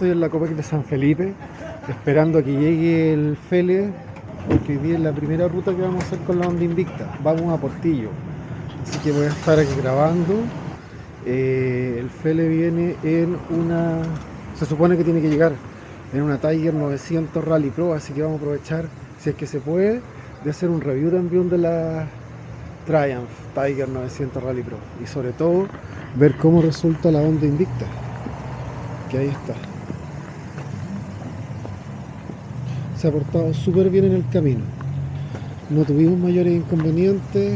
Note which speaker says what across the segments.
Speaker 1: estoy en la Copec de San Felipe, esperando a que llegue el Fele, porque hoy día es la primera ruta que vamos a hacer con la Onda Invicta. Vamos a Portillo, así que voy a estar aquí grabando. El Fele viene en una... se supone que tiene que llegar en una Tiger 900 Rally Pro, así que vamos a aprovechar, si es que se puede, de hacer un review también de la Triumph Tiger 900 Rally Pro, y sobre todo ver cómo resulta la Onda Invicta, que ahí está. Se ha portado súper bien en el camino, no tuvimos mayores inconvenientes.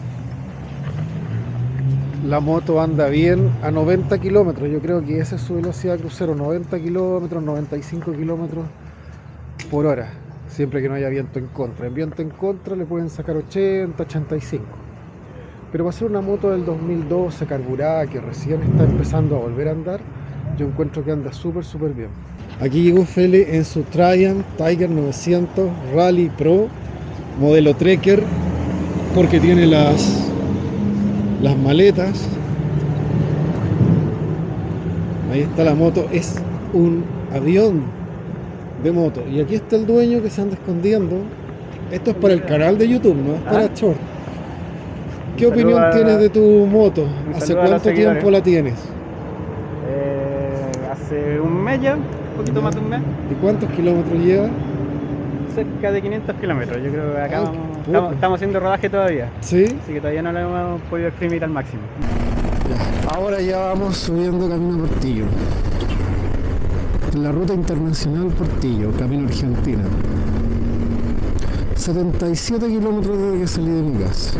Speaker 1: La moto anda bien a 90 kilómetros, yo creo que esa es su velocidad crucero, 90 kilómetros, 95 kilómetros por hora, siempre que no haya viento en contra. En viento en contra le pueden sacar 80, 85. Pero para ser una moto del 2012 carburada, que recién está empezando a volver a andar, yo encuentro que anda súper bien. Aquí llegó Fele en su Triumph Tiger 900 Rally Pro, modelo Trekker, porque tiene las maletas. Ahí está la moto, es un avión de moto. Y aquí está el dueño que se anda escondiendo. Esto es para el canal de YouTube, no es para short. ¿Qué opinión tienes de tu moto? ¿Hace cuánto tiempo la tienes?
Speaker 2: Hace un mes ya, un poquito más de un mes.
Speaker 1: ¿Y cuántos kilómetros lleva?
Speaker 2: Cerca de 500 kilómetros. Yo creo que acá estamos haciendo rodaje todavía.
Speaker 1: ¿Sí?
Speaker 2: Así que todavía no lo hemos podido exprimir al máximo.
Speaker 1: Ya. Ahora ya vamos subiendo camino a Portillo. La ruta internacional Portillo, camino Argentina. 77 kilómetros desde que salí de mi casa.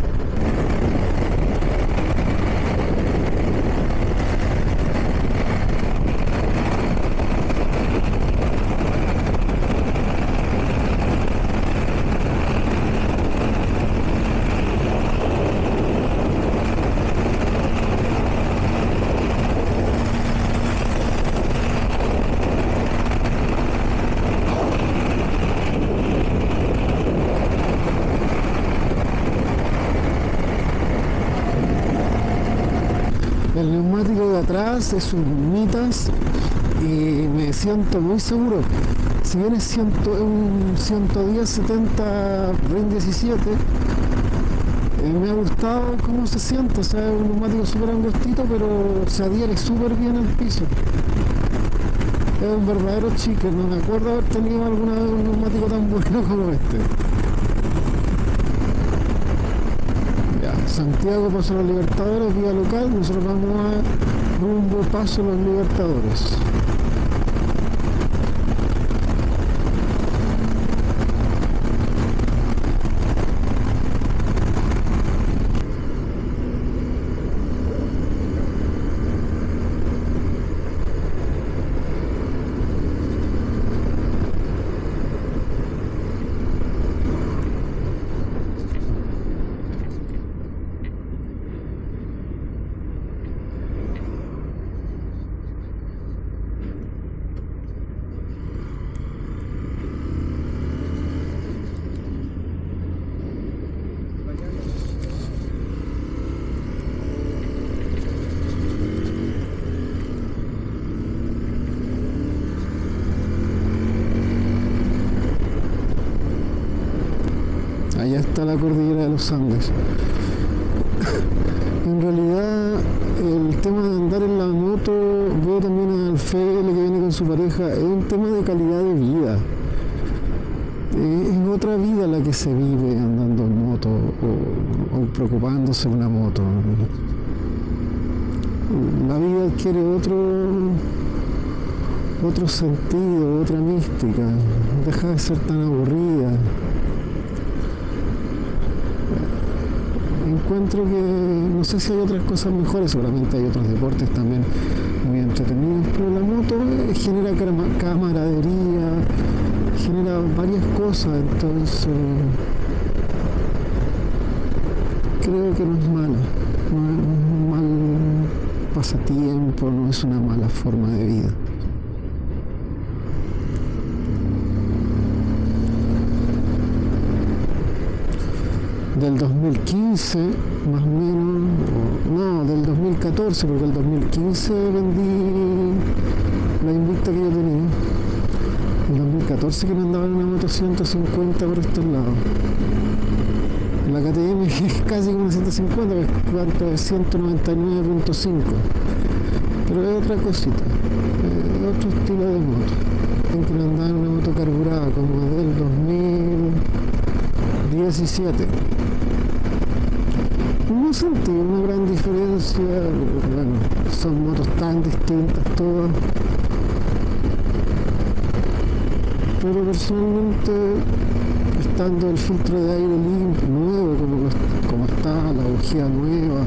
Speaker 1: El neumático de atrás es un Mitas y me siento muy seguro. Si bien es un 110-70 RIN 17, me ha gustado cómo se siente. O sea, es un neumático súper angostito, pero se adhiere súper bien al piso. Es un verdadero chique. No me acuerdo haber tenido alguna vez un neumático tan bueno como este. Santiago, Paso a los Libertadores, vía local. Nosotros vamos a rumbo Paso a los Libertadores. Allá está la cordillera de los Andes. En realidad, el tema de andar en la moto, veo también al Fele que viene con su pareja, es un tema de calidad de vida. Es otra vida la que se vive andando en moto o preocupándose de una moto. La vida adquiere otro sentido, otra mística, deja de ser tan aburrida. Encuentro que, no sé si hay otras cosas mejores, seguramente hay otros deportes también muy entretenidos, pero la moto genera camaradería, genera varias cosas, entonces creo que no es mala, no es un mal pasatiempo, no es una mala forma de vida. Del 2015, más o menos, no, del 2014, porque el 2015 vendí la Invicta que yo tenía. En 2014 que me andaba en una moto 150 por estos lados. La KTM es casi como una 150, cuánto es 199.5. Pero es otra cosita, es otro estilo de moto. En que me andaba en una moto carburada como del 2017. No sentí una gran diferencia, bueno, son motos tan distintas todas. Pero personalmente, estando el filtro de aire limpio, nuevo, como está, la bujía nueva,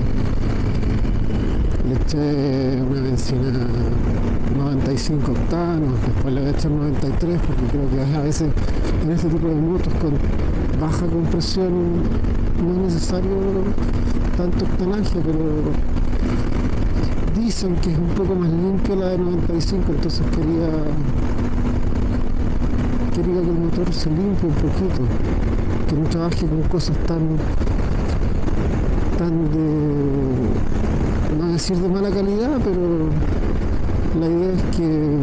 Speaker 1: le eché una benzina 95 octanos, después le voy a echar 93 porque creo que a veces en este tipo de motos con baja compresión no es necesario tanto octanaje, pero dicen que es un poco más limpia la de 95, entonces quería que el motor se limpie un poquito, que no trabaje con cosas tan de, no decir de mala calidad, pero la idea es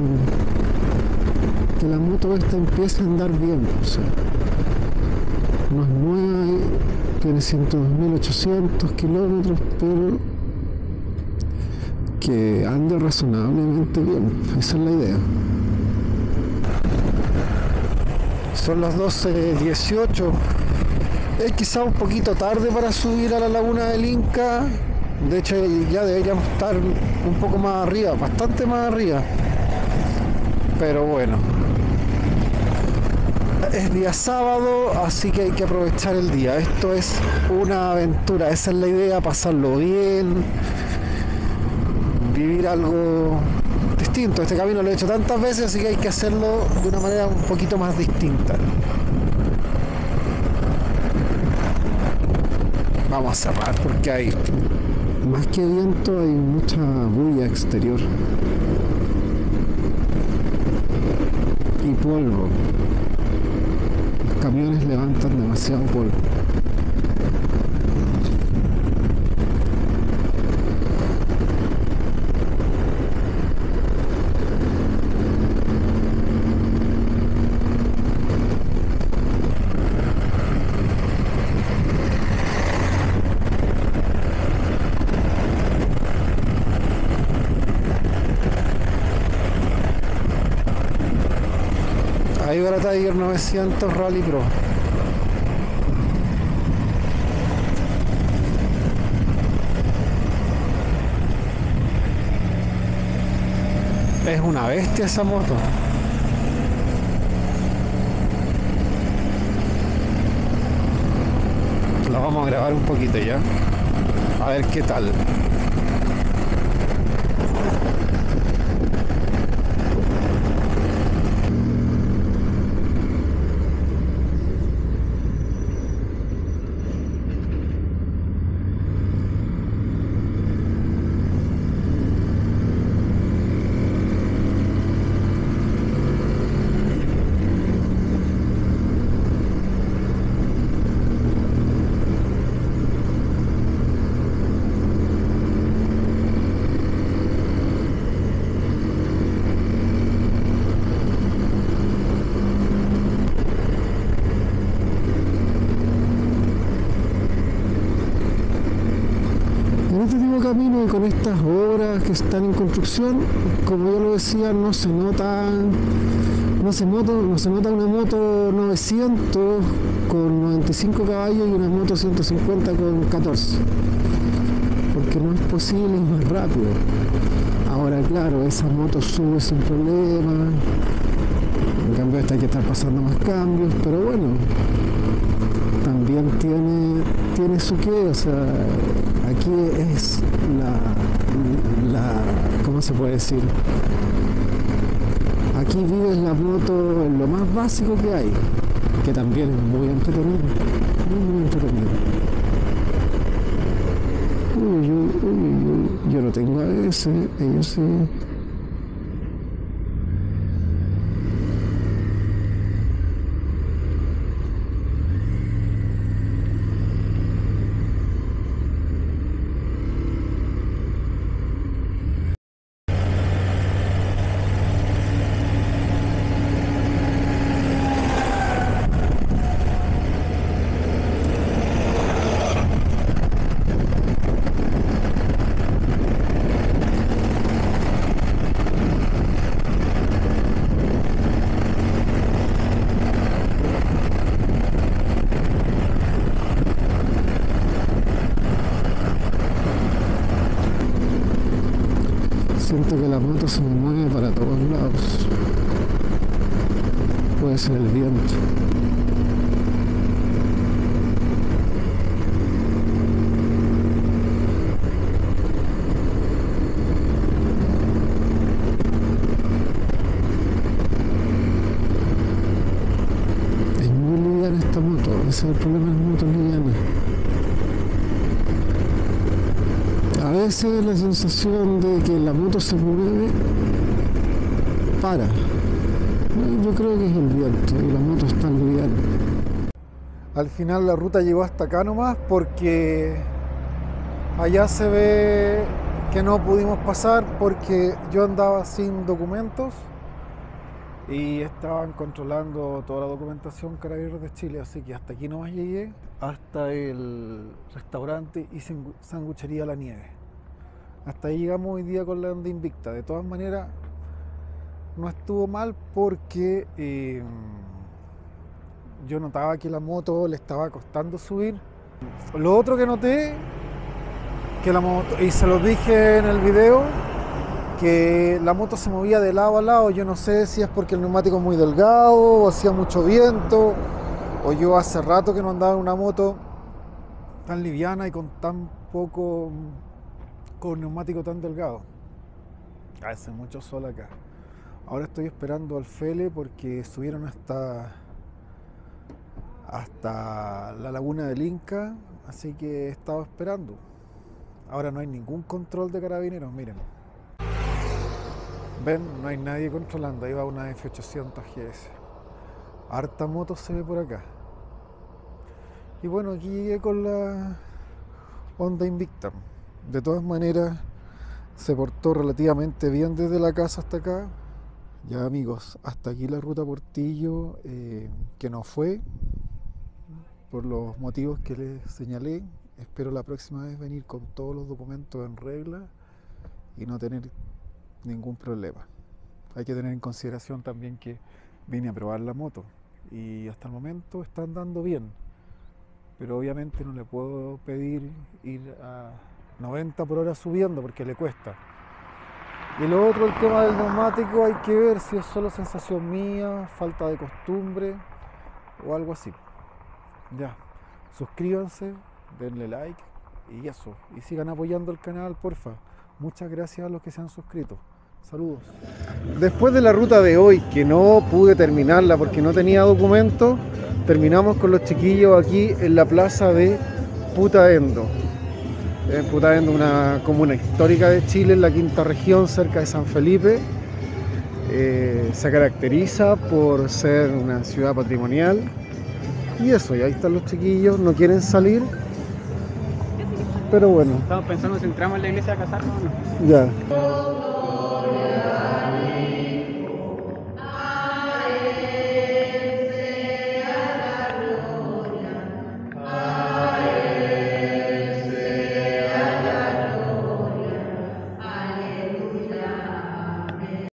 Speaker 1: que la moto esta empiece a andar bien, o sea, no es nueva, tiene 102.800 kilómetros, pero que ande razonablemente bien, esa es la idea. Son las 12:18. Es quizá un poquito tarde para subir a la laguna del Inca. De hecho, ya deberíamos estar un poco más arriba, bastante más arriba. Pero bueno, es día sábado, así que hay que aprovechar el día. Esto es una aventura, esa es la idea, pasarlo bien, vivir algo distinto. Este camino lo he hecho tantas veces, así que hay que hacerlo de una manera un poquito más distinta. Vamos a cerrar porque hay más que viento, hay mucha bulla exterior y polvo. Los camiones levantan demasiado polvo. Ahí va la Tiger 900 Rally Pro. Es una bestia esa moto. La vamos a grabar un poquito ya. A ver qué tal. En este tipo de camino y con estas obras que están en construcción, como yo lo decía, no se nota una moto 900 con 95 caballos y una moto 150 con 14, porque no es posible, es más rápido. Ahora claro, esa moto sube sin problema, en cambio esta hay que estar pasando más cambios, pero bueno, también tiene su qué, o sea, aquí es ¿cómo se puede decir? Aquí vives la moto en lo más básico que hay, que también es muy entretenido, muy entretenido. Yo no tengo ABS, ellos sí. moto se mueve para todos lados. Puede ser el viento. Es muy liviana esta moto, ese es el problema de las motos livianas. A veces la sensación de que la moto se mueve para. Yo creo que es el viento y la moto está liviana. Al final la ruta llegó hasta acá nomás porque allá se ve que no pudimos pasar porque yo andaba sin documentos y estaban controlando toda la documentación Carabineros de Chile, así que hasta aquí nomás llegué, hasta el restaurante y sanguchería La Nieve. Hasta ahí llegamos hoy día con la onda invicta. De todas maneras, no estuvo mal porque yo notaba que la moto le estaba costando subir. Lo otro que noté, que la moto, y se lo dije en el video, que la moto se movía de lado a lado. Yo no sé si es porque el neumático es muy delgado o hacía mucho viento, o yo hace rato que no andaba en una moto tan liviana y con tan poco, con neumático tan delgado. Hace mucho sol acá. Ahora estoy esperando al Fele porque subieron hasta la laguna del Inca, así que he estado esperando. Ahora no hay ningún control de carabineros, miren. Ven, no hay nadie controlando, ahí va una F800 GS. Harta moto se ve por acá. Y bueno, aquí llegué con la Honda Invicta. De todas maneras, se portó relativamente bien desde la casa hasta acá. Ya amigos, hasta aquí la ruta Portillo, que no fue, por los motivos que les señalé. Espero la próxima vez venir con todos los documentos en regla y no tener ningún problema. Hay que tener en consideración también que vine a probar la moto y hasta el momento está andando bien, pero obviamente no le puedo pedir ir a 90 por hora subiendo porque le cuesta. Y lo otro, el tema del neumático, hay que ver si es solo sensación mía, falta de costumbre o algo así. Ya, suscríbanse, denle like y eso. Y sigan apoyando el canal, porfa. Muchas gracias a los que se han suscrito. Saludos. Después de la ruta de hoy, que no pude terminarla porque no tenía documento, terminamos con los chiquillos aquí en la plaza de Putaendo. Putaendo, una comuna histórica de Chile, en la quinta región, cerca de San Felipe. Se caracteriza por ser una ciudad patrimonial. Y eso, y ahí están los chiquillos, no quieren salir. Pero bueno.
Speaker 2: Estamos pensando si entramos en la iglesia a casarnos o no.
Speaker 1: Ya.